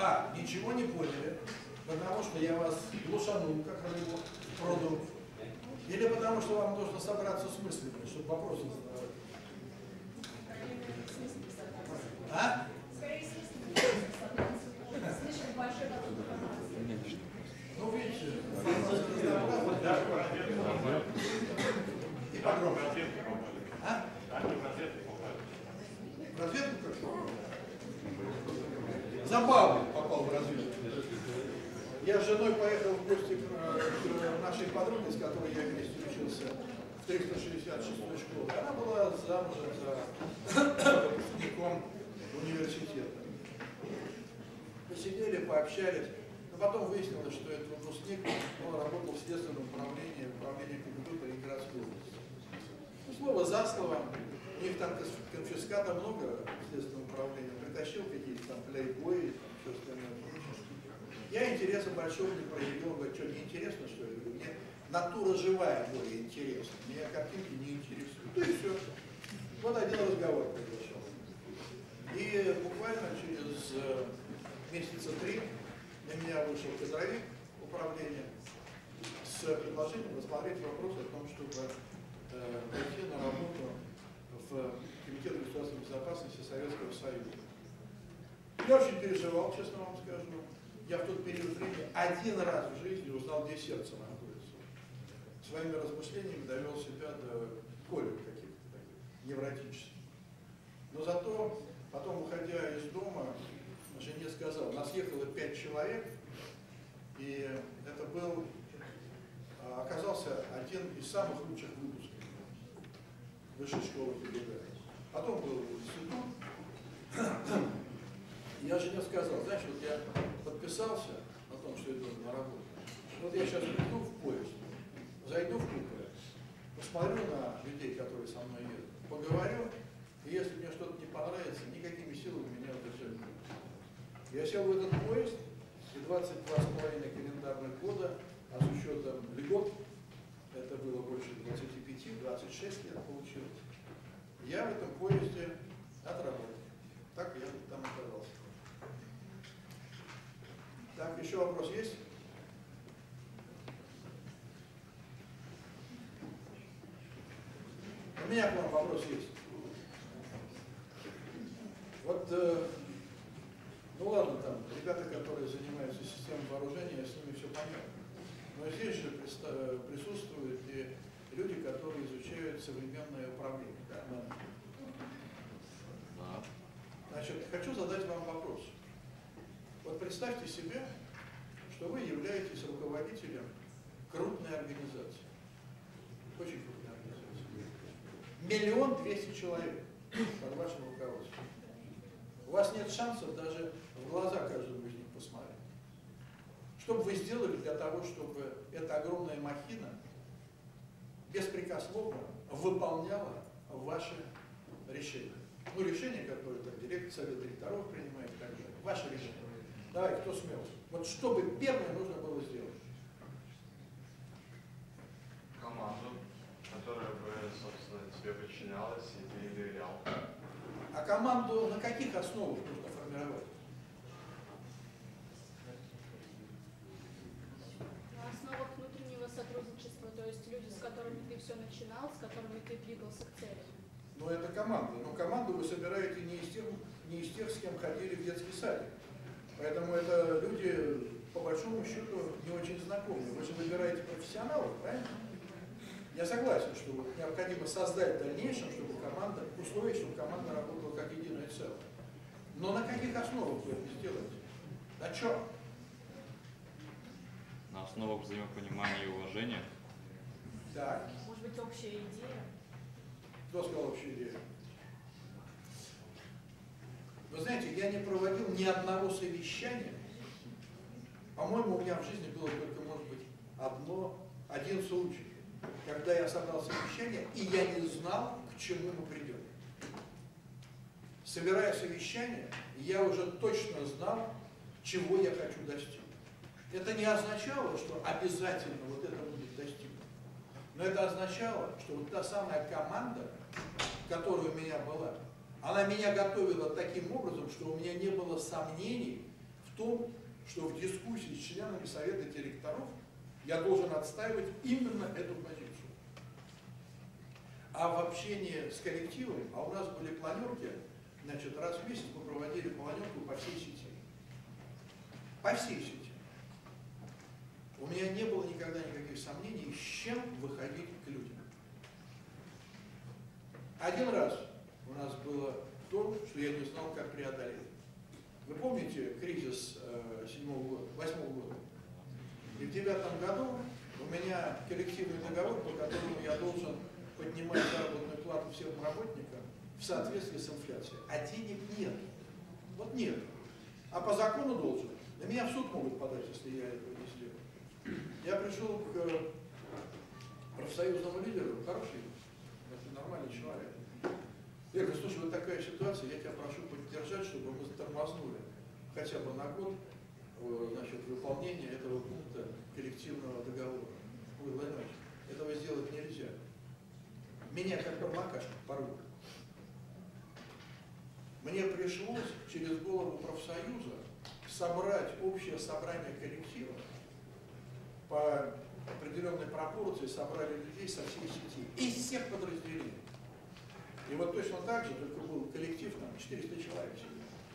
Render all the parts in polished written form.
А, ничего не поняли, потому что я вас глушанул, как рыбу в пруду. Или потому что вам нужно собраться с мыслями, чтобы вопросы задавать. А? Слишком большой поток информации. Ну, видите, и погромче. А? В разведку как? Забавно попал в разведку. Я с женой поехал в гости к нашей подруге, с которой я вместе учился в 366-й школе. Она была замужем за выпускником университета. Посидели, пообщались. Но потом выяснилось, что этот выпускник, он работал в следственном управлении КГБ по Ленинградской области. Ну, слово за слово. У них там конфиската много в следственном управлении. Притащил какие-то там плейбои, все остальное. Я интереса большого не проявил. Говорю, что, неинтересно, что ли? Мне натура живая более интересна. Меня картинки не интересуют. Ну и все. Вот один разговор произошел. И буквально через месяца 3 на меня вышел кадровик управления с предложением рассмотреть вопрос о том, чтобы пойти на работу в Комитет государственной безопасности Советского Союза. Я очень переживал, честно вам скажу. Я в тот период времени один раз в жизни узнал, где сердце находится. Своими размышлениями довел себя до колик каких-то таких невротических. Но зато потом, уходя из дома, жене сказал, нас ехало 5 человек, и это был, оказался один из самых лучших выпусков высшей школы КГБ. Потом был институт. Я жене сказал, знаешь, вот я подписался на том, что иду на работу. Вот я сейчас приду в поезд, зайду в купе, посмотрю на людей, которые со мной едут, поговорю, и если мне что-то не понравится, никакими силами меня удержать не будет. Я сел в этот поезд, и 22,5 календарных года, а с учетом льгот, это было больше 25, 26 лет получилось, я в этом поезде отработал. Так я там оказался. Так, еще вопрос есть? У меня к вам вопрос есть. Вот, ну ладно, там, ребята, которые занимаются системой вооружения, с ними все понятно. Но здесь же присутствуют и люди, которые изучают современное управление. Да? Значит, хочу задать вам вопрос. Вот представьте себе, что вы являетесь руководителем крупной организации. Очень крупной организации. 1 200 000 человек под вашим руководством. У вас нет шансов даже в глаза каждому из них посмотреть. Что бы вы сделали для того, чтобы эта огромная махина беспрекословно выполняла ваши решения? Ну, решения, которые совет директоров принимает и так далее. Ваше решение. Давай, кто смел? Вот что бы первое нужно было сделать? Команду, которая бы, собственно, тебе подчинялась и ты доверял. А команду на каких основах нужно формировать? На основах внутреннего сотрудничества, то есть люди, с которыми ты все начинал, с которыми ты двигался к цели. Ну, это команда. Но команду вы собираете не из тех, с кем ходили в детский садик. Поэтому это люди, по большому счету, не очень знакомые. Вы же выбираете профессионалов, правильно? Я согласен, что необходимо создать в дальнейшем, чтобы команда, условия, чтобы команда работала как единое целое. Но на каких основах вы это сделаете? На чем? На основах взаимопонимания и уважения. Так. Может быть, общая идея? Кто сказал общую идею? Вы знаете, я не проводил ни одного совещания. По-моему, у меня в жизни было только, может быть, один случай, когда я собрал совещание, и я не знал, к чему мы придем. Собирая совещание, я уже точно знал, чего я хочу достичь. Это не означало, что обязательно вот это будет достигнуто. Но это означало, что вот та самая команда, которая у меня была, она меня готовила таким образом, что у меня не было сомнений в том, что в дискуссии с членами совета директоров я должен отстаивать именно эту позицию. А в общении с коллективом, а у нас были планерки, значит, раз в месяц мы проводили планерку по всей сети. По всей сети. У меня не было никогда никаких сомнений, с чем выходить к людям. Один раз у нас было то, что я не знал, как преодолеть. Вы помните кризис 7-го года, 8-го года? И в 9-м году у меня коллективный договор, по которому я должен поднимать заработную плату всем работникам в соответствии с инфляцией. А денег нет. Вот нет. А по закону должен. На меня в суд могут подать, если я этого не сделаю. Я пришел к профсоюзному лидеру, хороший, это нормальный человек. Я говорю, слушай, вот такая ситуация, я тебя прошу поддержать, чтобы мы тормознули хотя бы на год, значит, выполнение этого пункта коллективного договора. Ой, Владимир Ильич, этого сделать нельзя. Меня как промокашка порвут. Мне пришлось через голову профсоюза собрать общее собрание коллектива по определенной пропорции, собрали людей со всей сети, из всех подразделений. И вот точно так же, только был коллектив, там 400 человек сидел.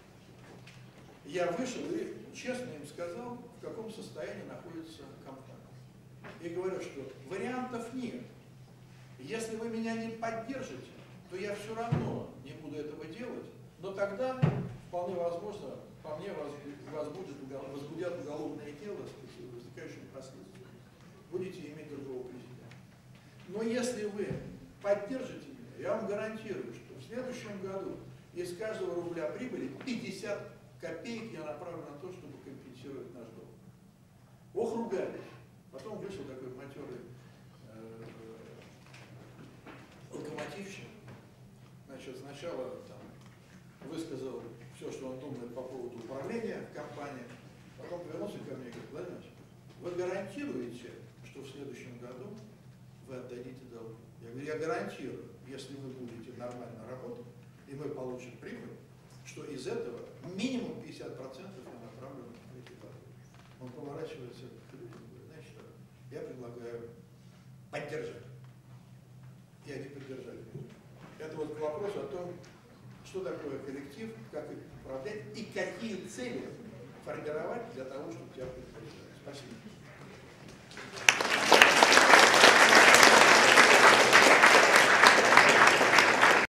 Я вышел и честно им сказал, в каком состоянии находится компания. И говорю, что вариантов нет. Если вы меня не поддержите, то я все равно не буду этого делать, но тогда вполне возможно, по мне возбудят уголовное дело с вытекающими последствиями. Будете иметь другого президента. Но если вы поддержите меня, я вам гарантирую, что в следующем году из каждого рубля прибыли 50 копеек я направлю на то, чтобы компенсировать наш долг. Ох, ругались. Потом вышел такой матерый локомотивщик. Значит, сначала там высказал все, что он думает по поводу управления компанией. Потом повернулся ко мне и говорит, Владимир Ильич, вы гарантируете, что в следующем году вы отдадите долг? Я говорю, я гарантирую, если вы будете нормально работать, и мы получим прибыль, что из этого минимум 50% я направлю на эти долги. Он поворачивается к людям и говорит, знаешь что, я предлагаю поддержать. И они поддержали. Это вот к вопросу о том, что такое коллектив, как их управлять и какие цели формировать для того, чтобы тебя поддержать. Спасибо.